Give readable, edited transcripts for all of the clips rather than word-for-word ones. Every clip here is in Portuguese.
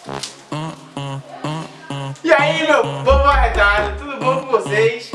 E aí, meu povo arretado, tudo bom com vocês?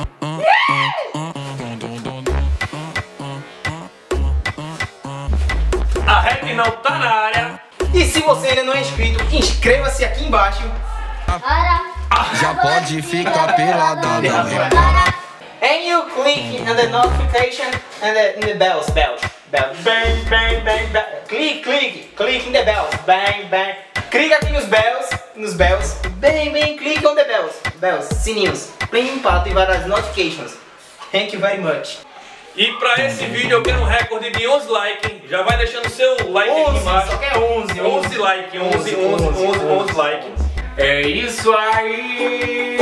A rap não tá na área. E se você ainda não é inscrito, inscreva-se aqui embaixo. Já pode ficar peladão. And you click on the notification and the bells. Bang, bang, bang, bang. Click in the bells. Bang, bang. Clica aqui nos bells. Bang, click on the bells. Sininhos. Plim, para ativar as notifications. Thank you very much. E pra esse vídeo eu quero um recorde de 11 likes. Já vai deixando seu like aqui 11, embaixo. só que é 11. 11 likes, 11 likes. É isso aí.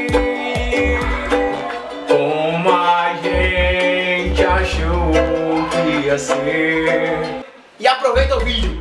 Como a gente achou que ia ser. E aproveita o vídeo.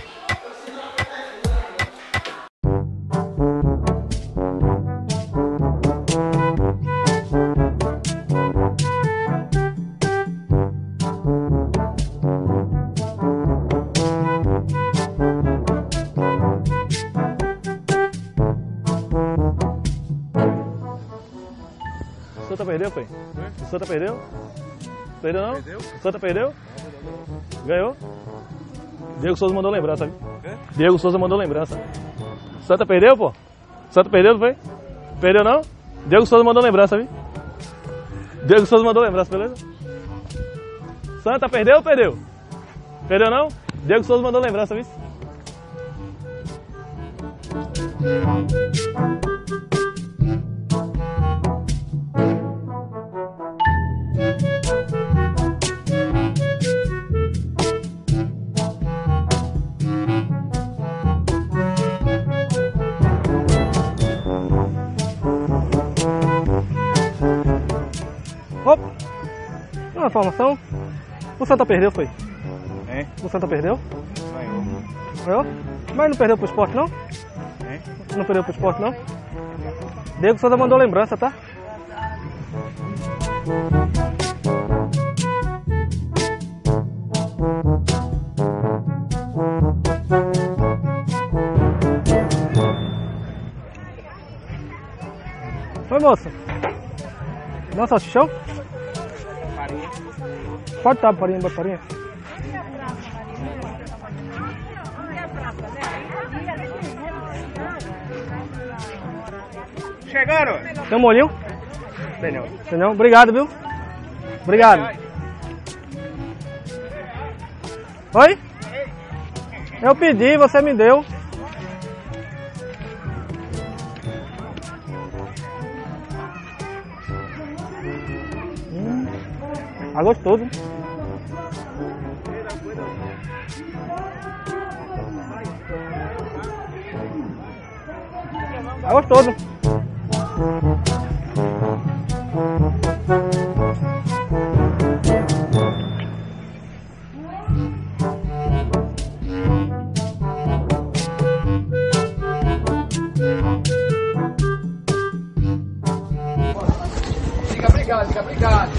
O Santa perdeu, foi? O Santa perdeu? Perdeu não? O Santa perdeu? Ganhou? Diego Souza mandou lembrança, viu? Diego Souza mandou lembrança. Santa perdeu, pô? Santa perdeu, não foi? Perdeu não? Diego Souza mandou lembrança, viu? Diego Souza mandou lembrança, beleza? Santa perdeu ou perdeu? Perdeu não? Diego Souza mandou lembrança, viu? Opa! Uma informação. O Santa perdeu, foi? É? O Santa perdeu? Ganhou. Ganhou? Mas não perdeu pro esporte, não? É? Não perdeu pro esporte, não? Diego Souza mandou lembrança, tá? Oi, moça. Dá um salsichão? Farinha. Pode estar, farinha, bota farinha. Chegando! Tem um molhinho? Tem não. Tem não? Obrigado, viu? Obrigado. Oi? Eu pedi, você me deu. Tá gostoso. Tá gostoso. Diga obrigado.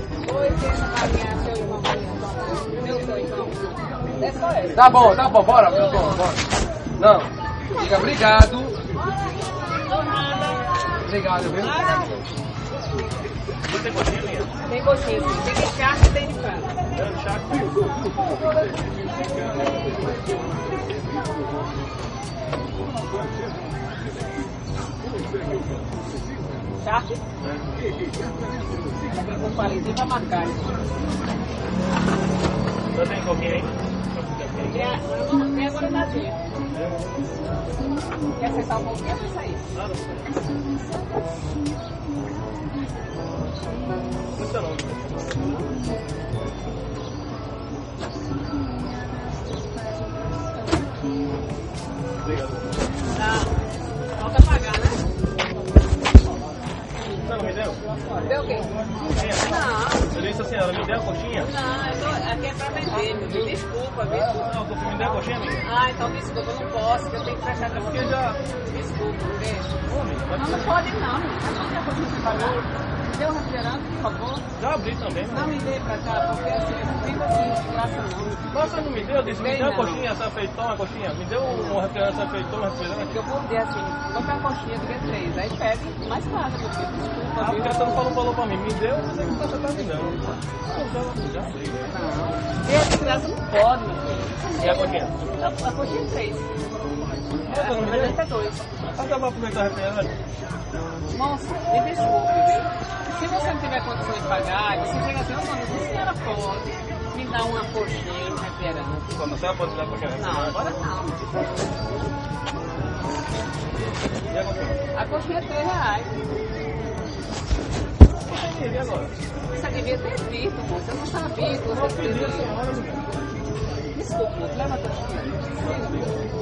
Tá bom, bora, meu bom, bora. Não, diga obrigado. Obrigado, viu? Tem coxinha, minha? Tem coxinha, tem de charque e tem de frango. Charque? Aqui com palitinho pra marcar. Você tem coquinha aí? Tem agora na dia. Quer acessar um pouquinho? Acessa aí. Muito longe. Falta pagar, né? Você não me deu? Deu o quê? Coxinha? Não. Eu disse assim, ela me deu a coxinha? Não, aqui é pra vender, meu Deus. Desculpa, viu? Não, tu me deu a coxinha, amiga? Ah, então desculpa, eu não posso, que eu tenho que prestar atenção. Já. Desculpa, beijo. Homem, Não pode não, não. Vai fazer a coisa que você falou. Dê um refrigerante, por favor. Já abri também, Não mano. me dê pra cá, porque assim, não fica assim, de graça não. Nossa, não me deu? Eu disse, me Bem, deu uma não. coxinha, essa feitou uma coxinha. Me deu um refrigerante, essa feitou uma refrigerante. Eu vou dizer assim, comprar a coxinha, diga 3, aí pede mais caro, meu filho. Desculpa, Ah, viu? porque você não falou pra mim. Me deu, mas aí você tá me dando. Já sei. E a de graça não pode, meu filho. E a coxinha? A coxinha é 3. Você não me deu? É 2. Ah, já vai aproveitar a refrigerante? Moça, me desculpe, viu? Se você não tiver condição de pagar, você chega assim, ô mano, a senhora pode me dar uma coxinha, um refrigerante. Quando você pode dar coxinha? Não, agora não. E a coxinha? A coxinha é 3 reais. E agora? Você devia ter visto, moça. Eu não sabia que você Pedi a teria. senhora, meu. Desculpa, moça, leva a coxinha.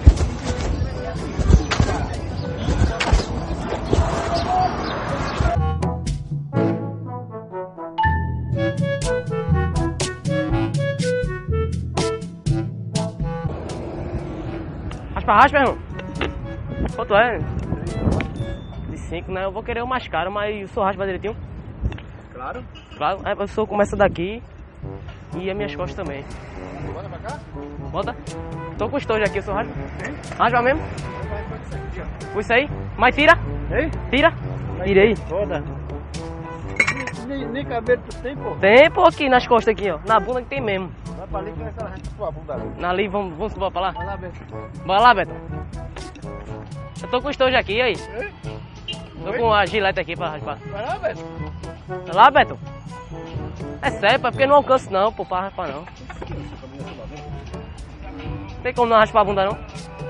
Raspa, irmão. Quanto é? De 5, né? Eu vou querer o mais caro, mas o senhor raspa direitinho? Claro. Claro, o senhor começa daqui e as minhas costas também. Bota pra cá? Bota. Tô com estojo aqui, o senhor raspa? Raspa mesmo? Foi isso aí? Mas tira. Ei? Tira. Tira aí. Foda. Nem cabelo tu tem, pô. Tem, pô, aqui nas costas aqui, ó. Na bunda que tem mesmo. Vai pra ali que vai estar a tua bunda ali. Ali, vamos subir pra lá? Vai lá, Beto. Bora lá, Beto. Eu tô com estojo aqui, aí. Tô com a gilete aqui pra raspar. Vai lá, Beto. Vai lá, Beto. É sério, pô, é porque não alcanço não, pô, pra raspar não. Tem como não raspar a bunda não?